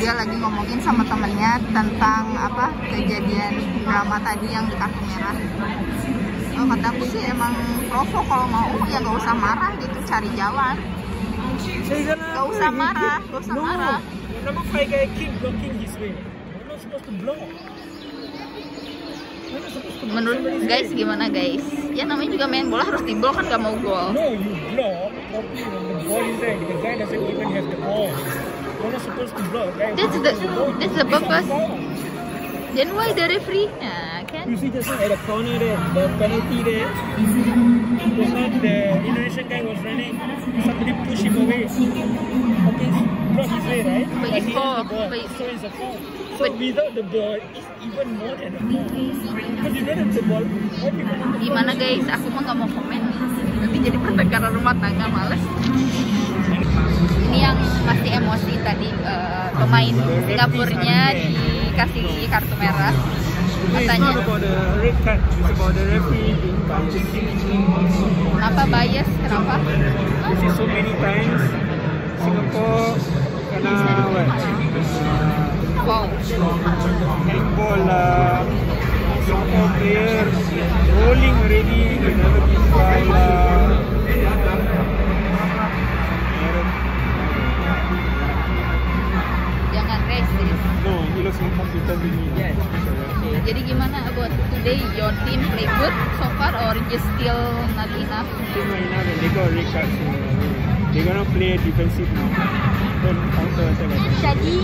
dia lagi ngomongin sama temennya tentang apa kejadian drama tadi yang di kartu merah. Oh, kata aku sih emang Provo kalau mau ya nggak usah marah gitu, cari jalan. Gak usah marah, gak usah marah. Number 5 guy keep blocking his way. You're not supposed to block. Menurut guys gimana guys? Ya namanya juga main bola harus di-block kan, gak mau gol. No, you block properly when the ball is there. The guy doesn't even have the ball. You're not supposed to block. That's the purpose. Then why the referee? Nah, kan? You see just now at the corner there, the penalty there. Just now the Indonesian guy was running. Somebody push him away. Okay, block his way, right? But he it's has foul. the ball. So it's a foul. So without the ball, it's even more than a foul. Because you don't have the ball, what do you want? Gimana guys? Aku mah nggak mau komen. Nanti jadi pertengkaran rumah tangga, males. Ini yang masih emosi tadi, pemain Singapurnya dikasih kartu merah. Katanya kenapa bias? Kenapa? So many times Singapore kena Wow. handball Singapore player rolling already, they never give foul Jangan race deh. No, he looks incompetent to me. Jadi gimana about today? Your team play good so far or just still not enough? Still not enough and they got red cards, so they're gonna play defensive now. Don't counter attack. Jadi,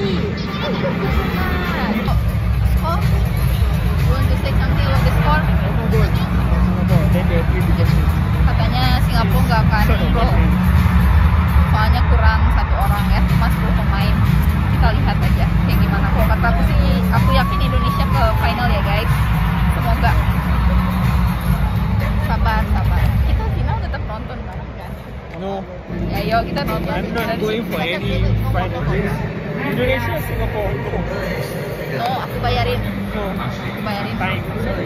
oh, want to say something about the score? Singapore, then they play defensive. Katanya Singapura nggak akan pro, soalnya kurang satu orang ya, cuma 10 pemain. Kita lihat aja kayak gimana. Kalau kata aku sih, aku yakin Indonesia ke final ya guys. Semoga. Sabar. Kita final tetap nonton bareng kan? No. Ya yuk kita nonton. I'm not going for any final race. Indonesia, Singapore. No, aku bayarin. No. Aku bayarin. Time. Sorry.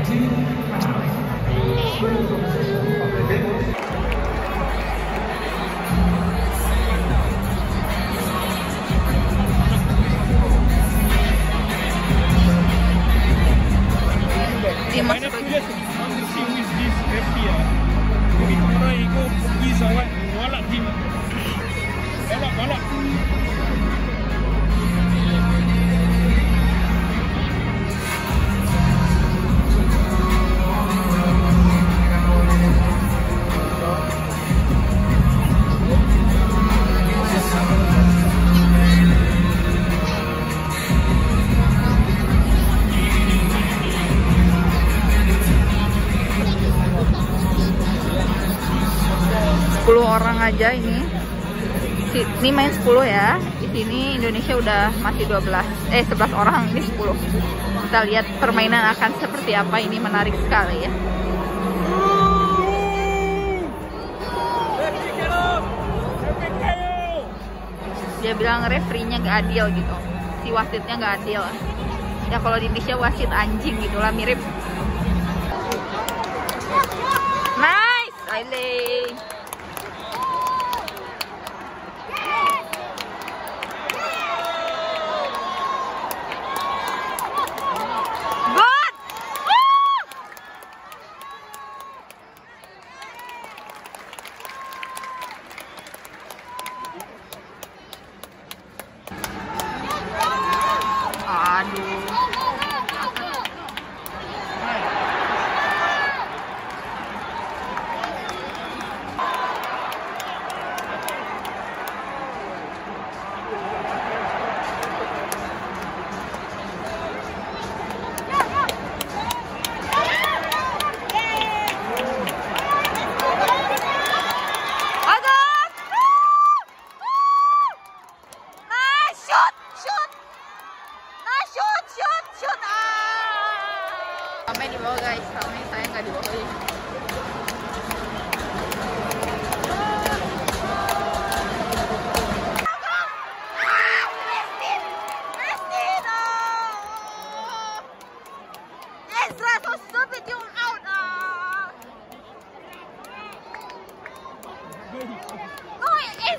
Dia Mana masuk pula tu? Want to see who is this referee ah? Jadi orang ikut pergi sawat walak tim. Walak. orang aja ini. Ini main 10 ya. Di sini Indonesia udah masih 11 orang, ini 10. Kita lihat permainan akan seperti apa, ini menarik sekali ya. Dia bilang referee-nya gak adil gitu. Si wasitnya gak adil. Ya kalau di Indonesia wasit anjing gitulah, mirip. Nice, Ailey.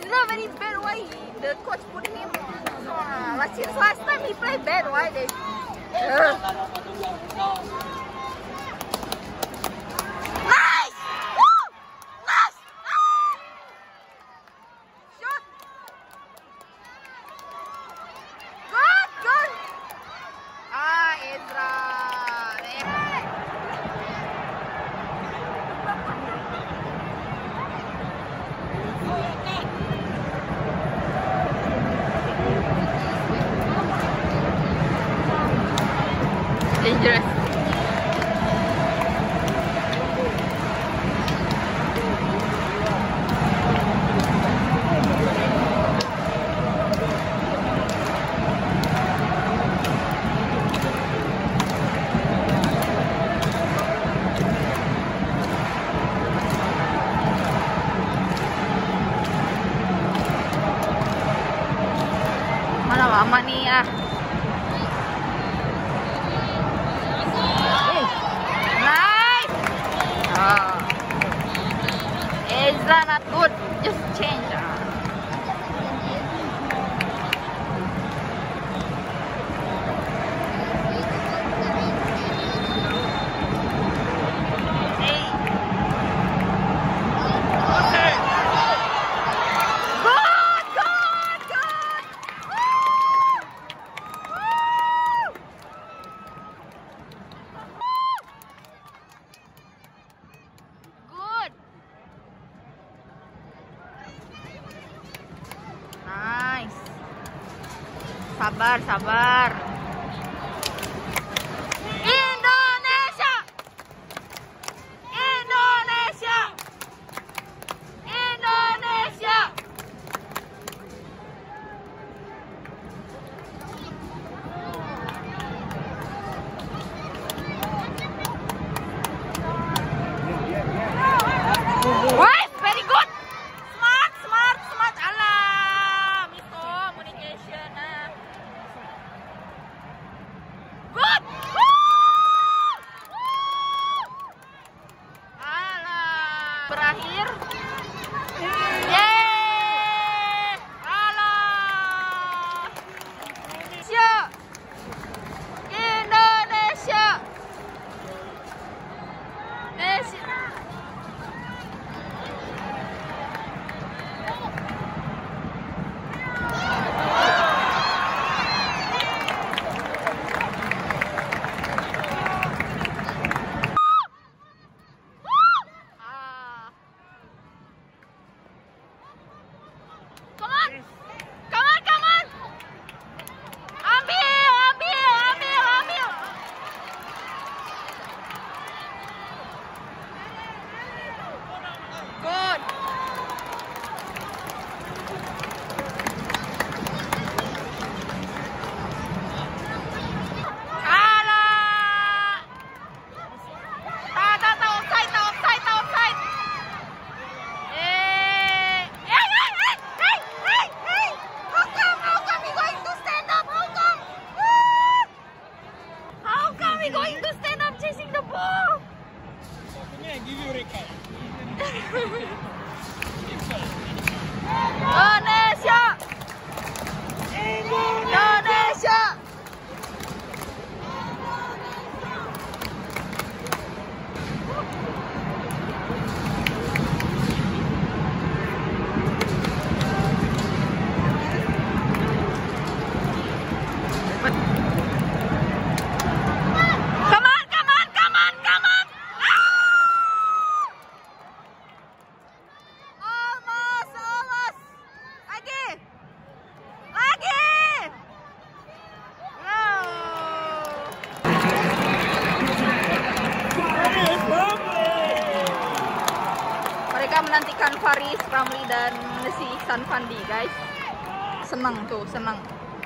Ezra very bad. Why the coach put him? Since last time he played bad. Why they? Nice! Woo! Nice! Shoot! Good, good. Ezra. Dangerous. Mana lama nih ah. Ezra not good, just change. Nice. Sabar, sabar. Indonesia. Indonesia. Indonesia. Wait, very good. Smart, smart, smart. Alah, miscommunication. Good. Alah. Berakhir. Yeay. Alah. Indonesia. Indonesia. Indonesia. Going to stand up chasing the ball. I give you a record. Indonesia. Indonesia. Menantikan Faris, Ramli, dan si Ihsan Fandi, guys. Senang tuh, senang.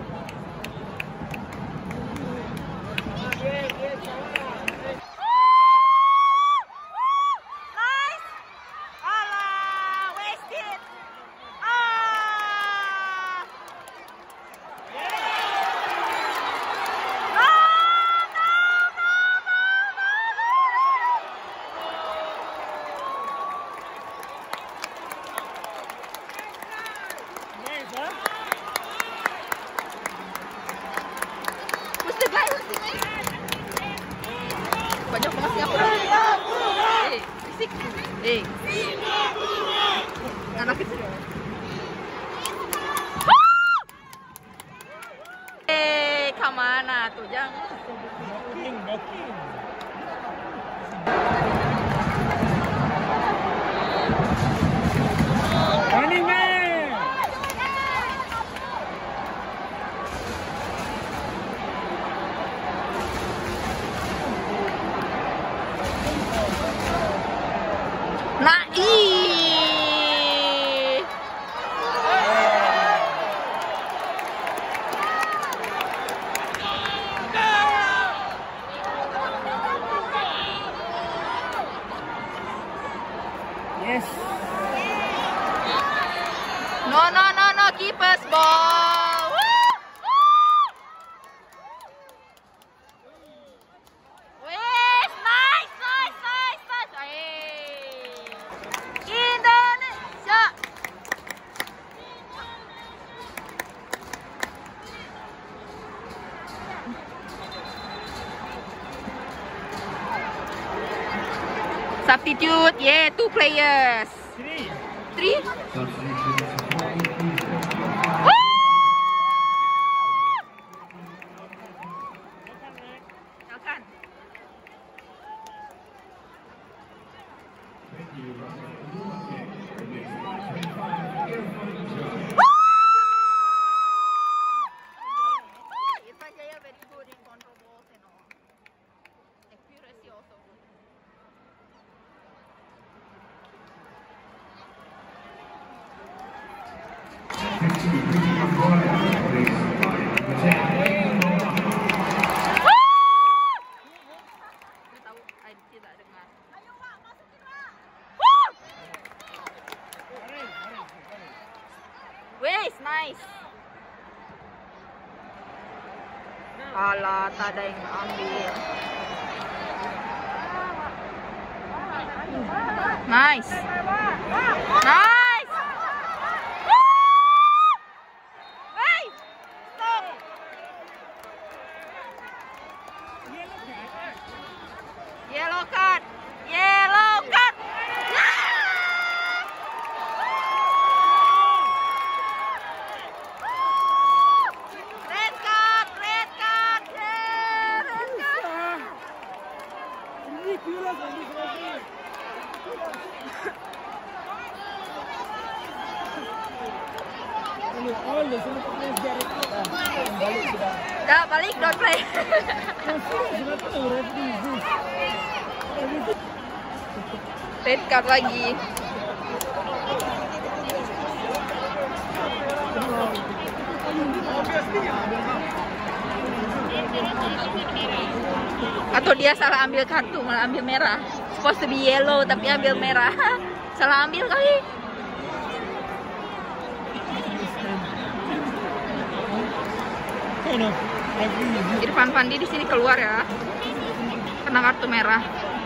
Nice. Alah, wasted. walking. Running man. Yes. No, keeper's ball. Wes, nice. Indonesia. Substitute, yeah, 2 players. 3? Elkan. Irfan Jaya very good in control balls and all. Accuracy also good. Wes, nice. Alah, tak ada yang ambil. Nice. Hey, stop. Yellow card. Dah balik, don't play. Red card lagi. Atau dia salah ambil kartu, malah ambil merah. Supposed to be yellow tapi ambil merah. Salah ambil kali. Irfan Fandi di sini keluar ya, kena kartu merah.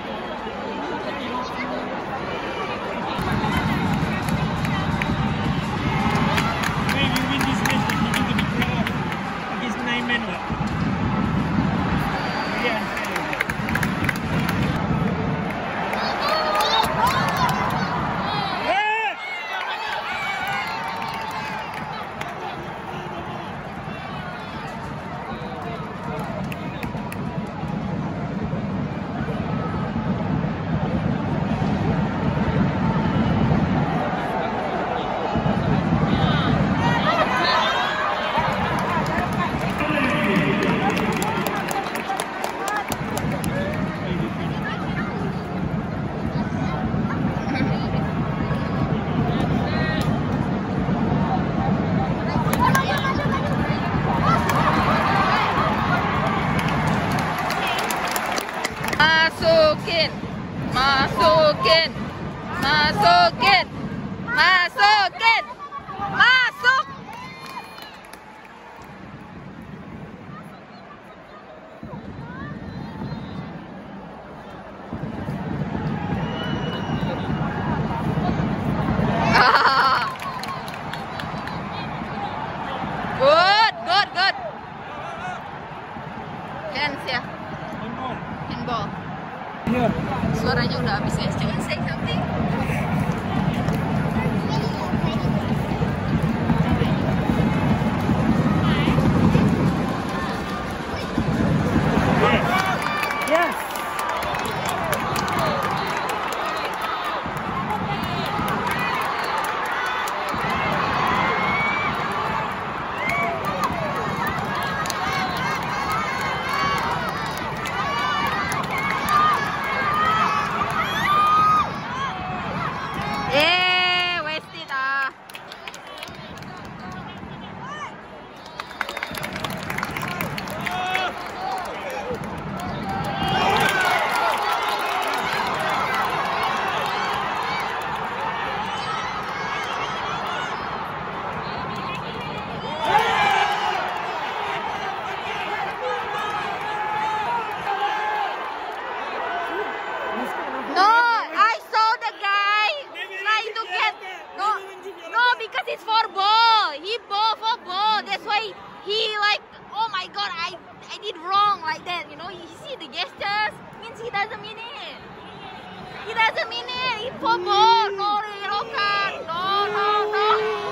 Masukin, masuk. Good. Hands ya. Handball. Suaranya udah habis ya. Jangan say something. is for ball. He ball for ball. That's why he like, oh my god, I did wrong like that. You know, you see the gestures means he doesn't mean it. He doesn't mean it. It's for ball. No yellow card. No.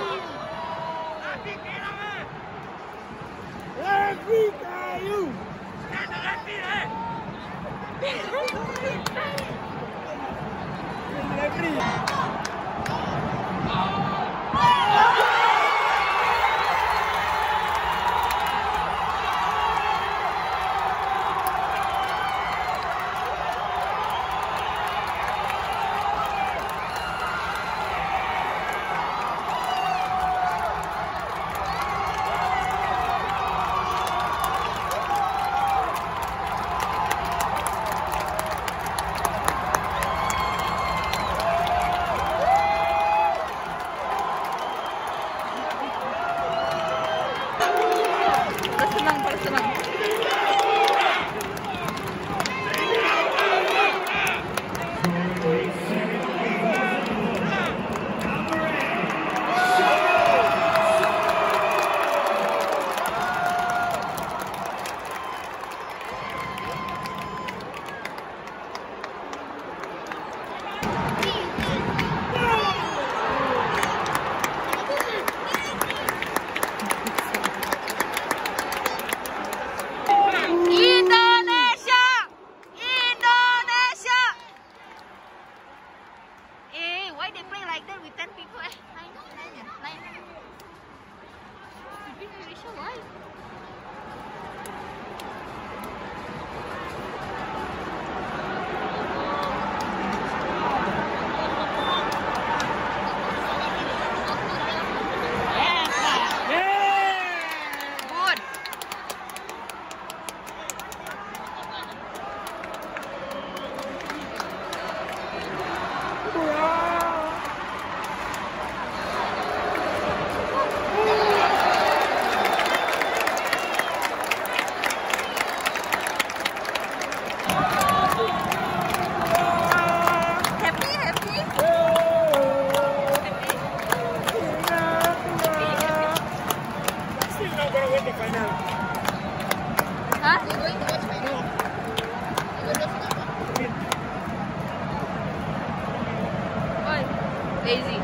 Senang. Lazy.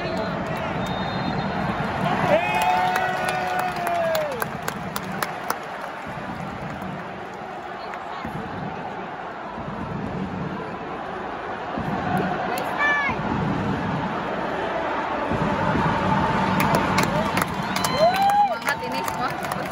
Semangat ini semua.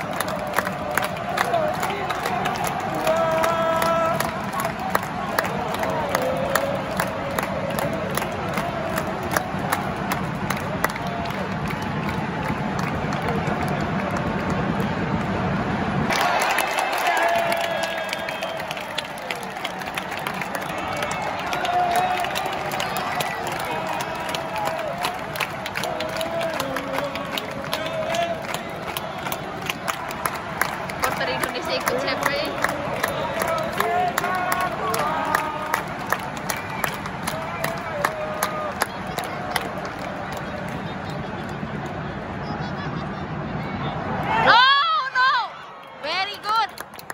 Indonesia ikut siapa ya? No, very good.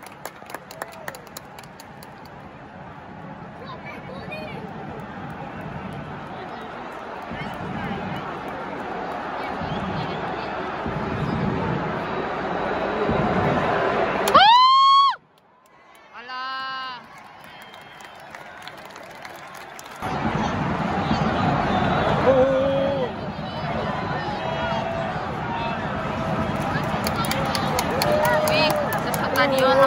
Stadion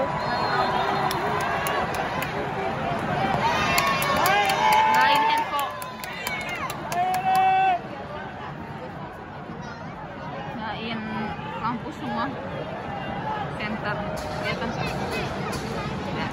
lain handphone lain kampus semua center kelihatan ya.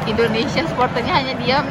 Indonesia supporternya hanya diam.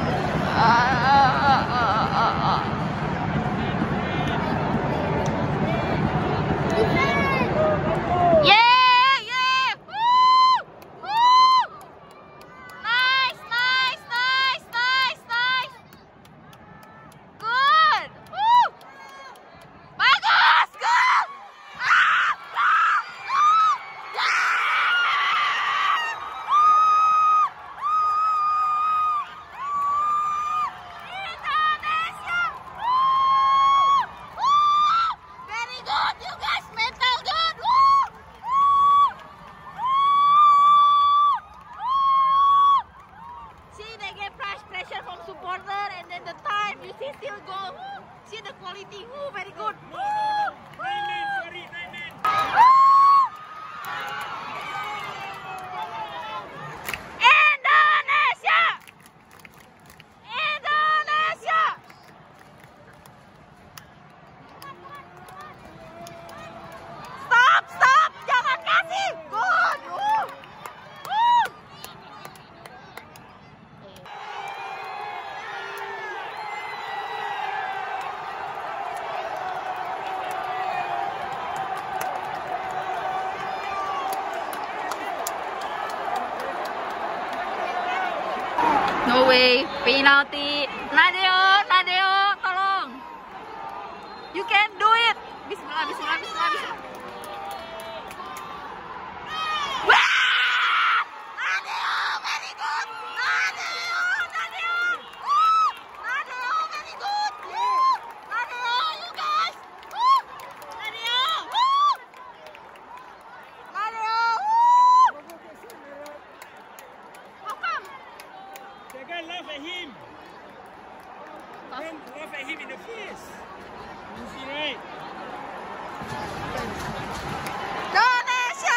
No way, penalti. Nadeo, tolong. You can do it. Bismillah. Laugh at him. Don't laugh at him in the face. You see, right? Indonesia!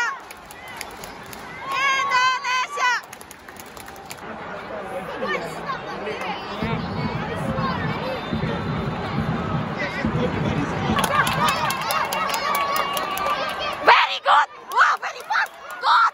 Very good! Wow, very fast! Good!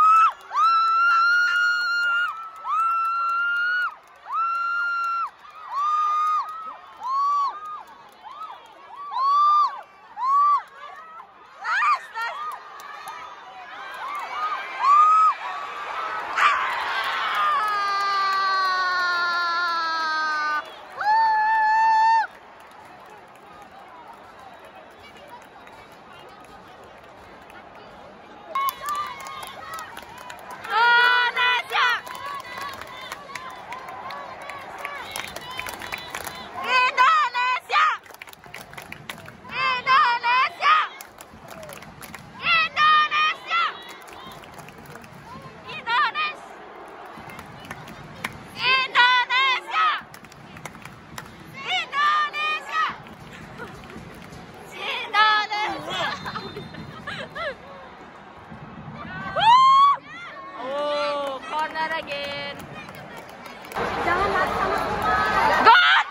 Again. Jangan lari sama Umar. God.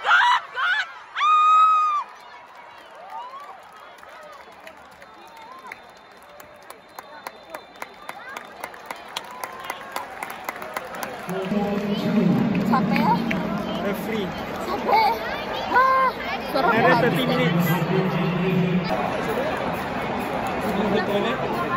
Capek ya? Referee. Capek. Suara Another 30 minutes. Go to the toilet.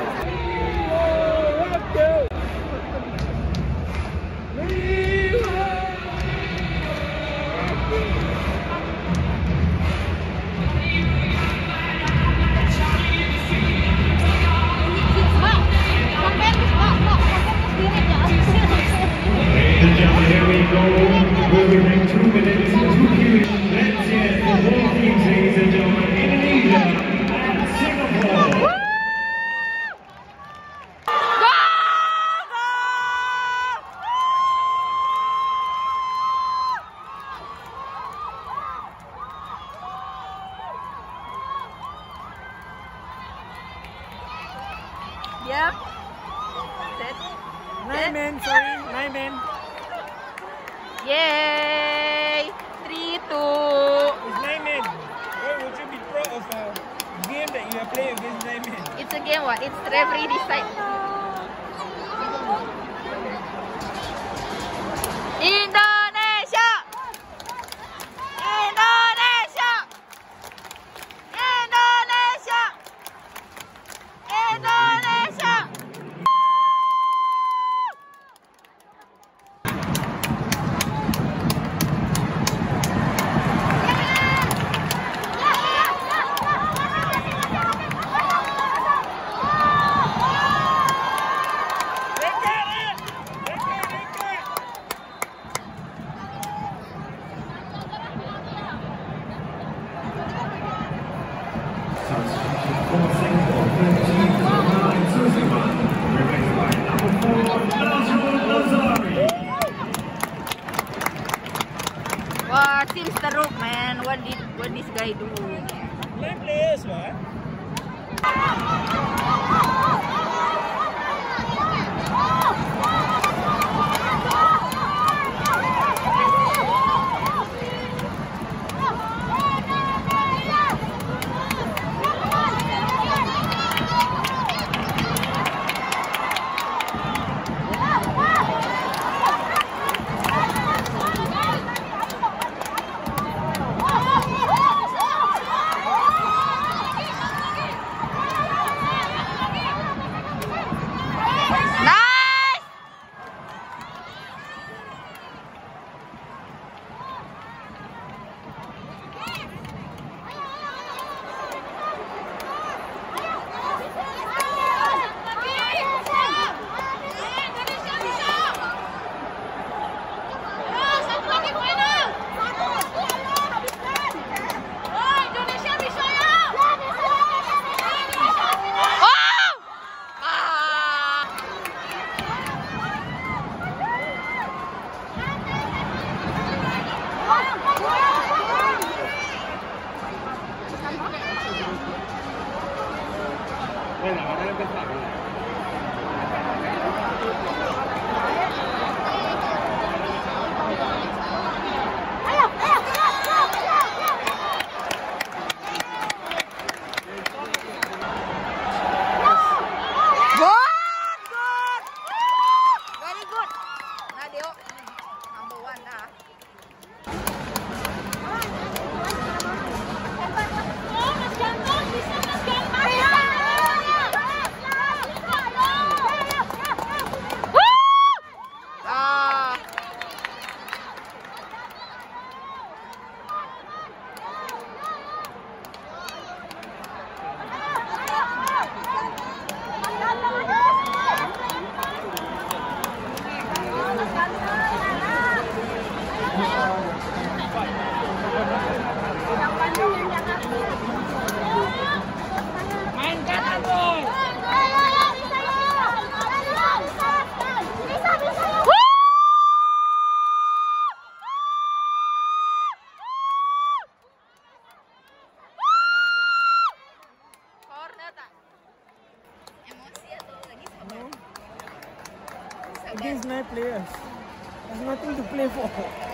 Here we go. We'll be in 2 minutes, 2 periods. Let's get the whole team, ladies and gentlemen, Indonesia and Singapore. Yep. 9 men, sorry, 9 men. Yay! 3-2. It's 9 men. Why would you be proud of a game that you are playing against 9 men? It's a game what? It's referee decide. But seems teruk, man. What this guy do? Nine players, what? Against 9 players. There's nothing to play for.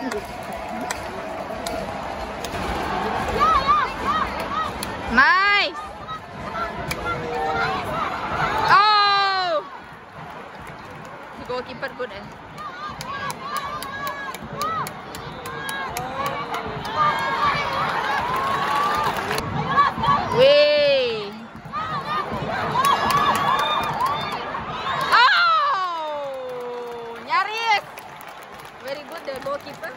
Nice! Oh! The goalkeeper good eh? Wait! Very good the goalkeeper.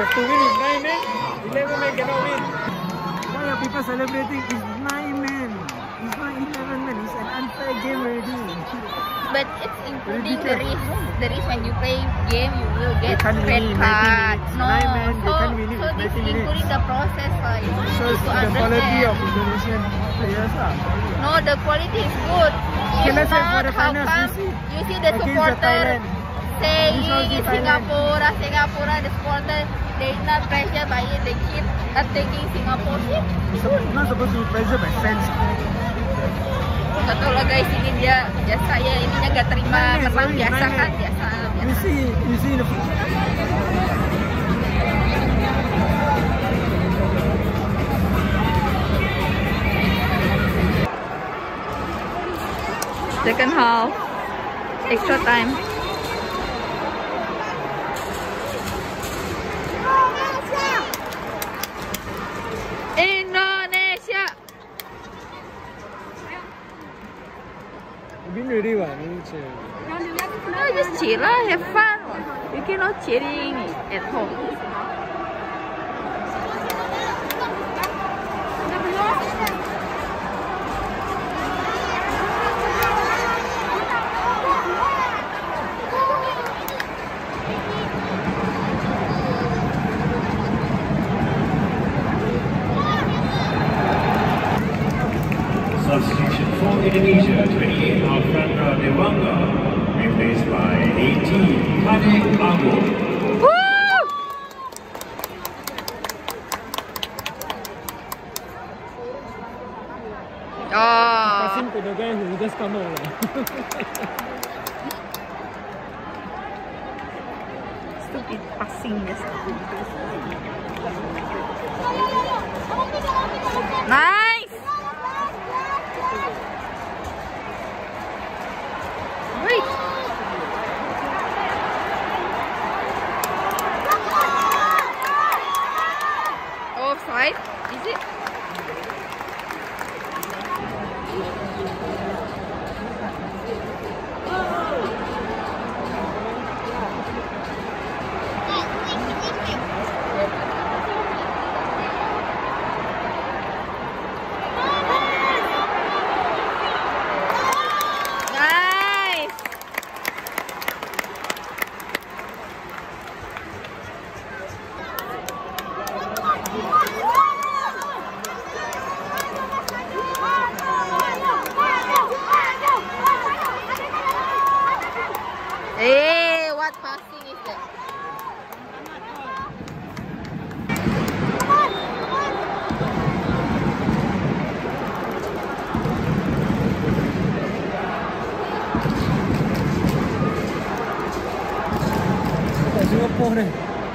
have to win with 9 men. 11 men cannot win. Why are people celebrating? It's 9 men. It's not 11 men. It's an unfair game already. But it's including the risk. The risk when you play game, you will get red card. No, so this is including the process. It So it's the quality of Indonesian players. No, the quality is good. Okay, let's say for the finals, you see the supporter saying in Singapore, the supporter, they not pressure by it, they keep attacking Singapore. So not supposed to be pressure by fans. Gak tau lah guys, ini dia saya ininya gak terima menang biasa kan, biasa. You see the second half, extra time. Indonesia. win already, what? No, just chill lah, have fun. You cannot cheering at home. Substitution for Indonesia, 28 Alfrandra Dewanga, replaced by 18 Kadek Agung. Passing to the guy who just come out. Stupid passing just. Nice. Wait. Offside? Is it? Hey, what passing is that? Singapore.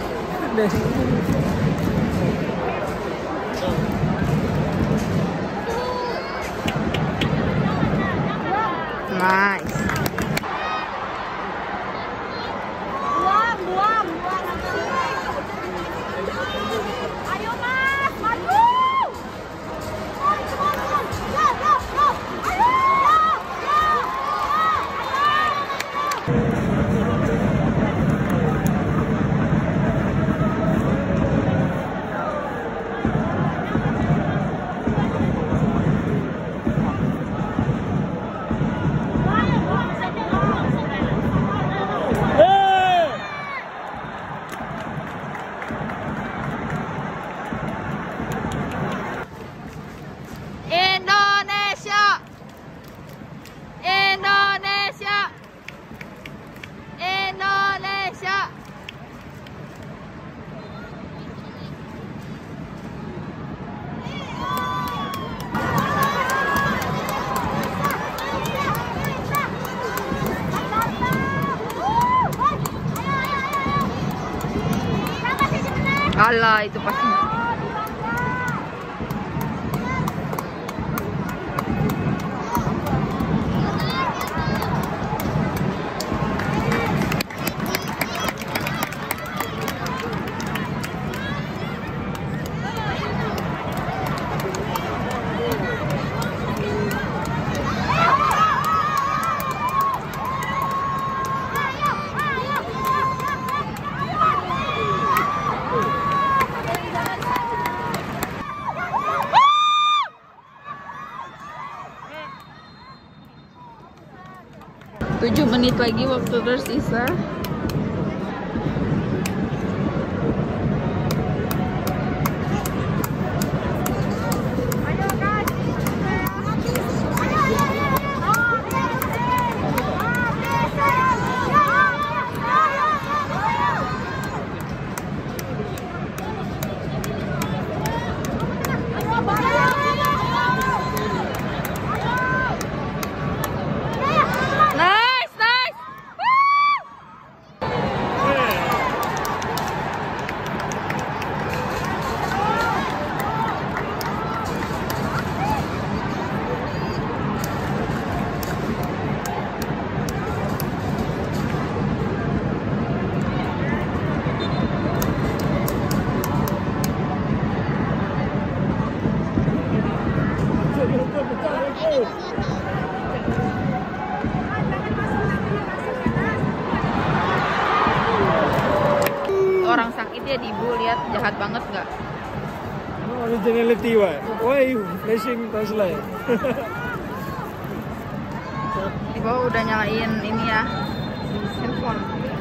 Nice. Indonesia! Indonesia! Indonesia! Alah, itu pasti. menit lagi waktu tersisa. Orang sakit ya di Ibu, lihat jahat banget nggak? No originality what? Why you flashing flashlight? Di bawah udah nyalain ini ya, handphone.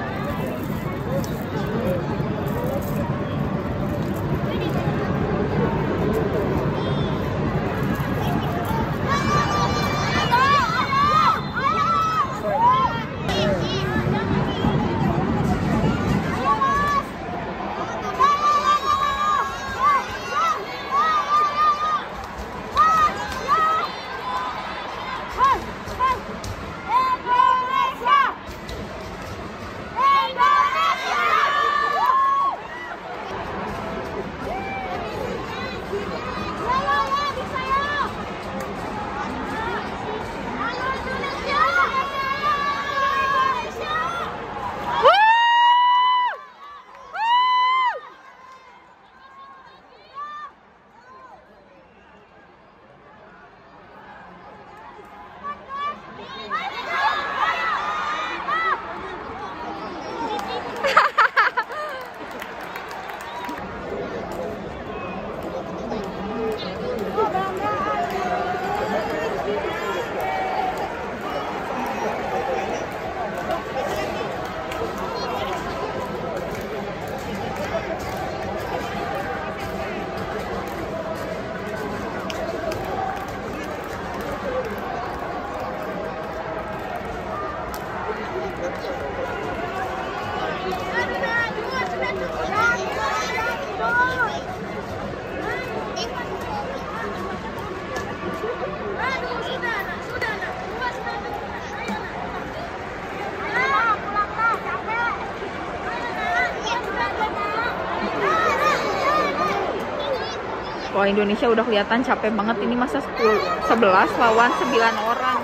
Wah, Indonesia udah kelihatan capek banget ini, masa 11 lawan 9 orang.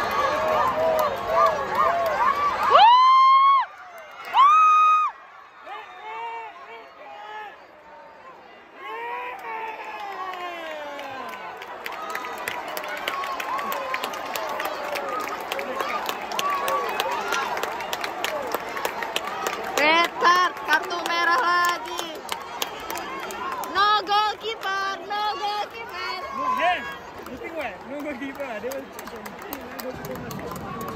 Red card, kartu merah lagi. No goalkeeper, no goalkeeper. Hey, you think what? No goalkeeper. They will check on no goalkeeper.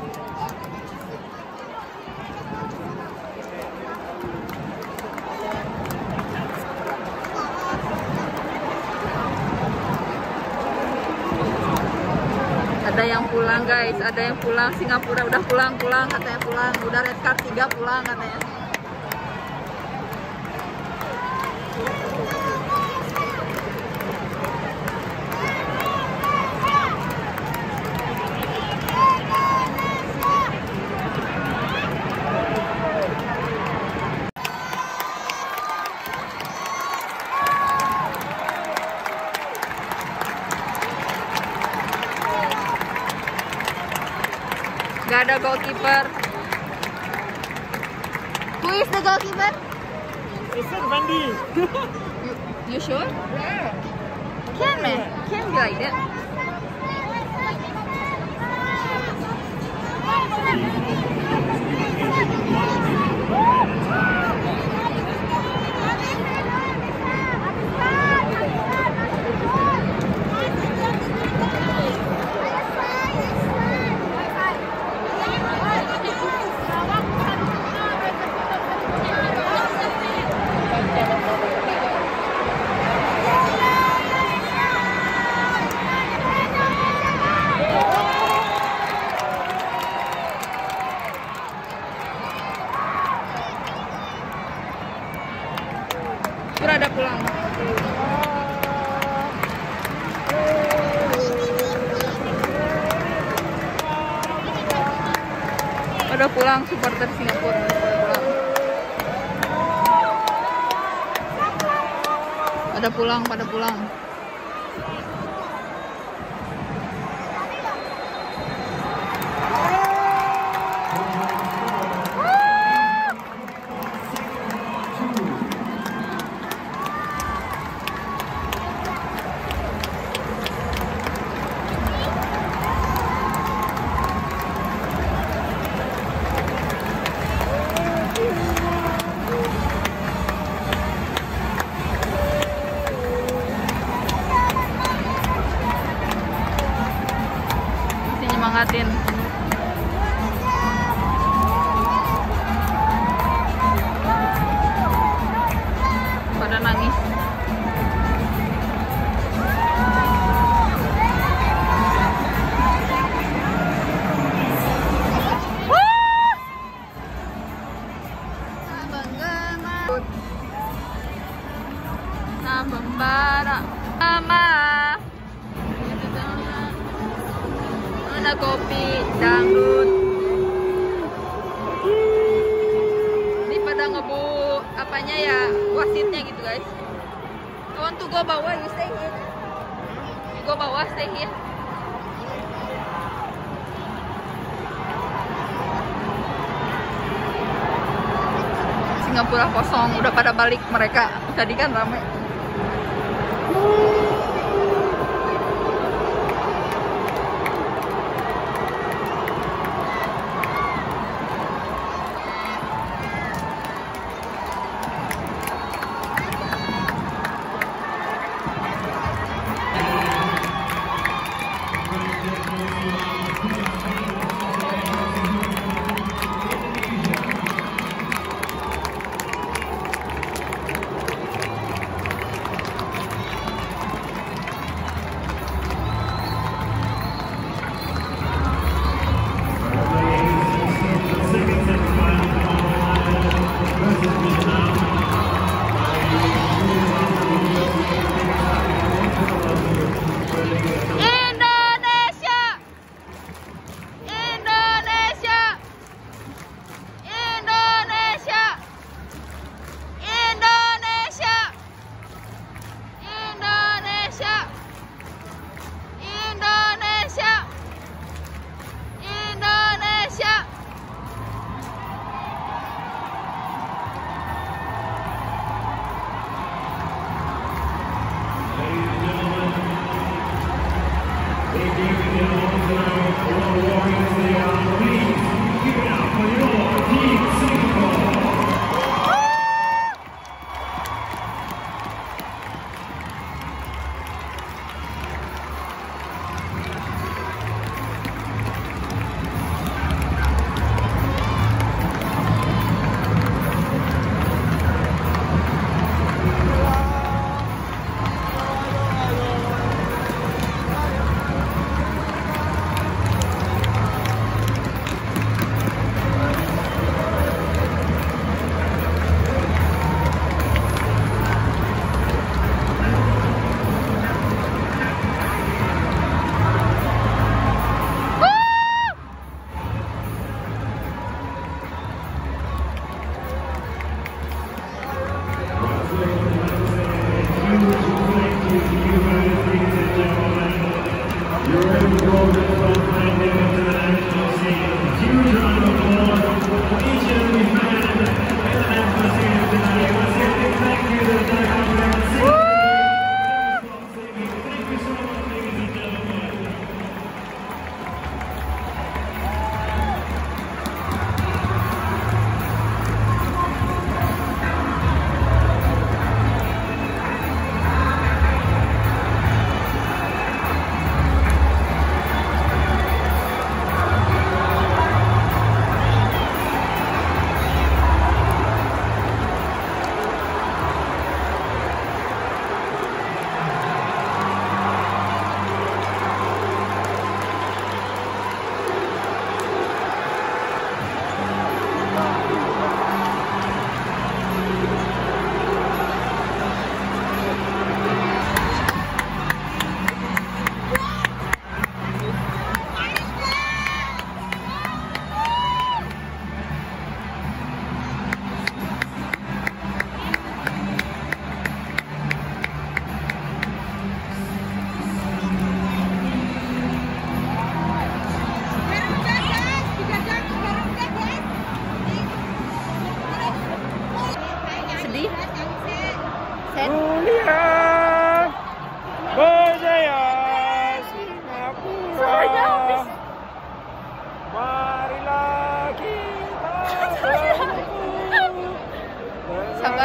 Ada yang pulang guys, ada yang pulang. Singapura udah pulang katanya pulang. Udah red card 3 pulang katanya. Gak ada goalkeeper. Who is the goalkeeper? It's not Vandy. You sure? Can be like that. Berada pulang. Pada pulang supporter Singapura. Pada pulang. Semangatin. Pada nangis. Sambembara mama. Ada kopi dangdut. Ini pada ngebu apanya ya, wasitnya gitu guys. I want to go bawah, you stay here. You go bawah, stay here. Singapura kosong, udah pada balik mereka. Tadi kan ramai.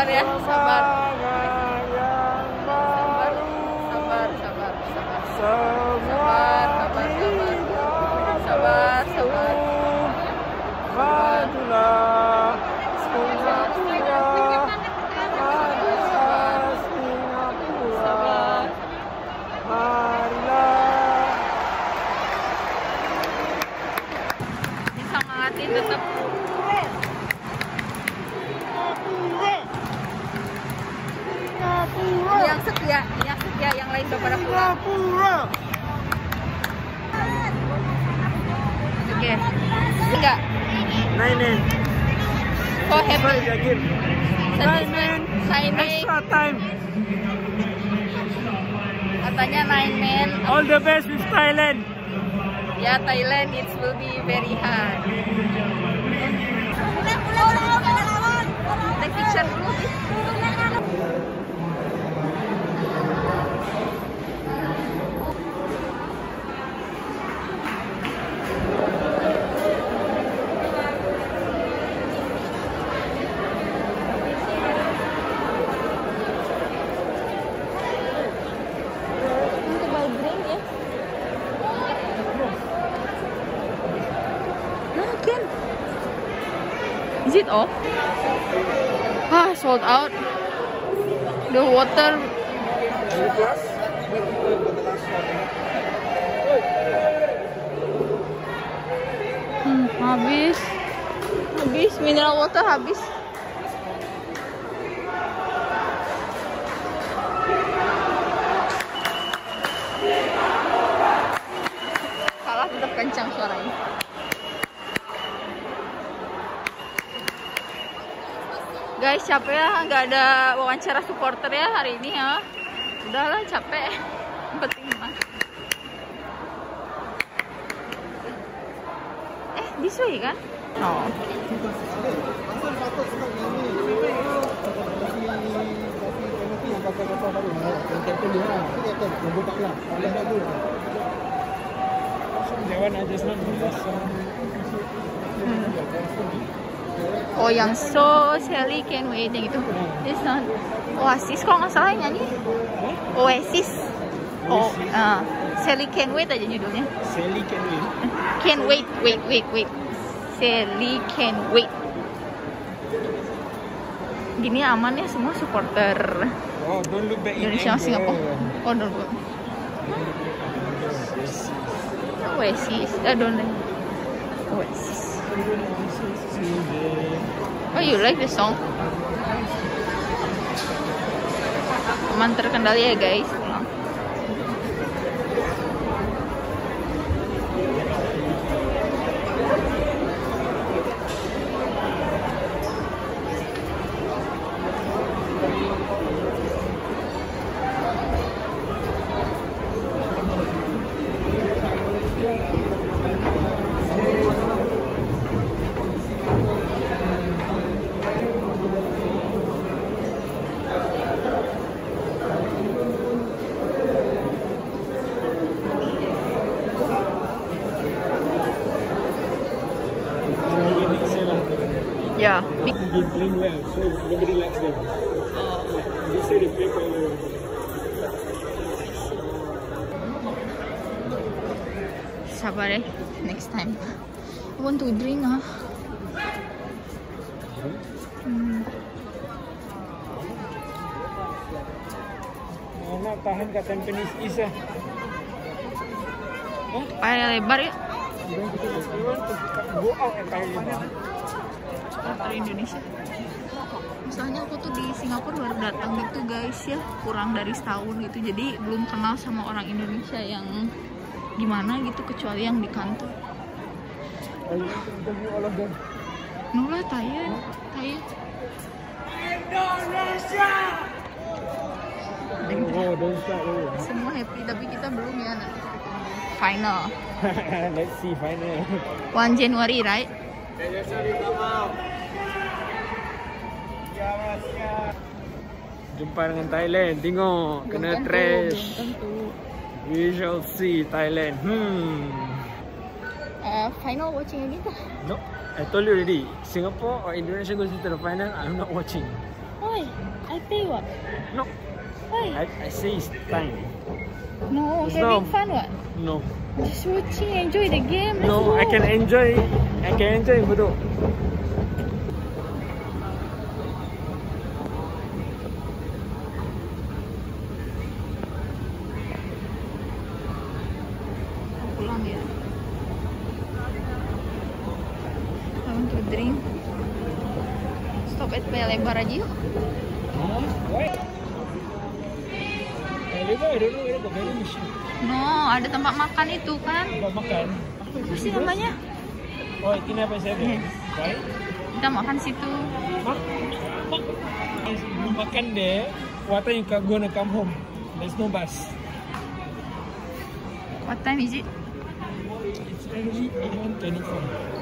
sabar ya, sabar. Semangatin tetap. Yang setia, yang lain udah pada pulang. Oke, enggak. Nine. So happy. Nine. Extra time. Katanya 9 men. All the best with Thailand. Ya, Thailand it will be very hard. Take picture dulu. Is it off? Ah, sold out. The water. Habis. Mineral water habis. Kalah tetap kencang suaranya. Guys, capek ya, nggak ada wawancara supporter ya hari ini ya. Udahlah, capek. Penting mah. This way kan? Oh. Oh, yang So Sally Can't Wait yang itu. It's not Oasis kalau nggak salah yang nyanyi. Oasis. Oh, Sally Can't Wait aja judulnya. Sally Can't Wait. Can't wait. Sally Can't Wait. Gini aman ya semua supporter. Oh, don't look back Indonesia Singapura. Oh, don't look. Oasis. Don't. Oasis. Oh, you like the song? Aman terkendali ya guys. Yeah. They've been playing well, so nobody likes them. They say they play quite well. Sabar ya, next time. I want to drink Nak tahan kat Tampines East lah. Paya lebar ya. Go out entirely. Dari Indonesia. Misalnya aku tuh di Singapura baru datang gitu guys ya, kurang dari setahun gitu, jadi belum kenal sama orang Indonesia yang gimana gitu kecuali yang di kantor. Nula Thailand. Indonesia. Oh, don't start. Semua happy tapi kita belum ya, nanti final. Let's see final. 1 January, right? Jumpa dengan Thailand, tengok kena trash. We shall see Thailand. Final watching again. No, I told you already. Singapore or Indonesia goes into the final, I'm not watching. Why? I pay what? No. Why? I say it's time. No, It's having not- fun what? No. Just watching, enjoy the game. Let's No, go. I can enjoy in Bedok. Pulang ya. I want to drink. Stop at Paya Lebar aja yuk. Why? I don't know whether got vending machine. No, ada tempat makan itu kan? Tempat makan. Apa sih namanya? Oh, ini apa saya? Yes. Why? Kita makan situ. You makan there, what time you gonna come home? There's no bus. What time is it? It's already 11:24.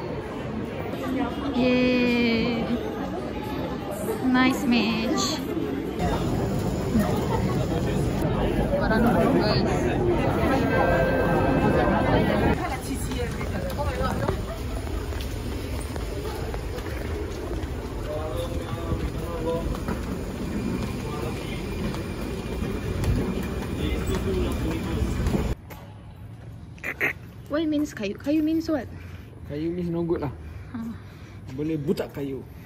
Yay! Nice match. Barang dulu guys. What means kayu? Kayu means what? Kayu means no good lah. Huh. Boleh butak kayu.